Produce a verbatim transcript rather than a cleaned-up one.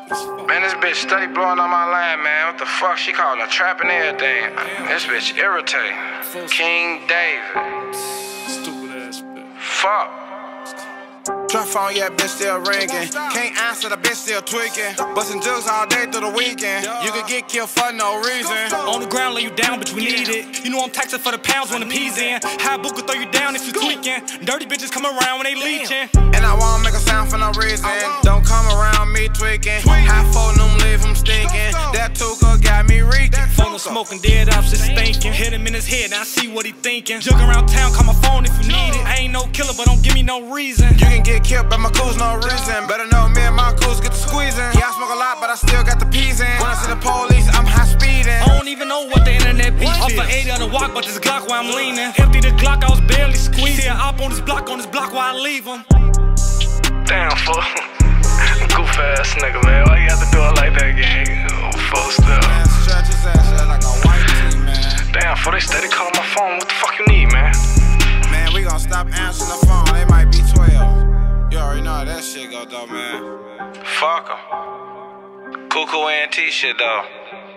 Man, this bitch steady blowing on my line, man. What the fuck? She calling a trap and everything. This bitch irritating. King David. Stupid ass bitch. Fuck. Trap phone, yeah, bitch still ringing. Can't answer, the bitch still tweaking. Bustin' jugs all day through the weekend. You could get killed for no reason. On the ground, lay you down, but we need it. You know I'm taxing for the pounds when the peas in. High book will throw you down if you tweaking. Dirty bitches come around when they leeching. And I won't make a sound for no reason. Don't come around me tweaking. High phone them, leave him stinking. That Tuka got me reeking. Phone smoking, dead ops just stinking. Hit him in his head, now I see what he thinking. Jug around town, call my phone if you need it. I ain't no killer, but don't give me no reason. You can get killed, but my cool's no reason. Better know me and my cool's get the squeezing. Yeah, I smoke a lot, but I still got the peas in. When I see the police, I'm high speeding. I don't even know what the internet beat is. Off for eighty on the walk, but this Glock while I'm leaning. Empty the Glock, I was barely squeezing. See a op on this block, on this block while I leave him. Damn, fool. Goof ass nigga, man. Why you have to do it like that, gang? Oh, full stuff. Man, stretch his ass like a white tee, man. Damn, fool, they steady calling my phone. What the fuck you need, man? Man, we gon' stop answering the phone. They might be twelve. You already know how that shit go, though, man. Fuck em. Cuckoo and T shit, though.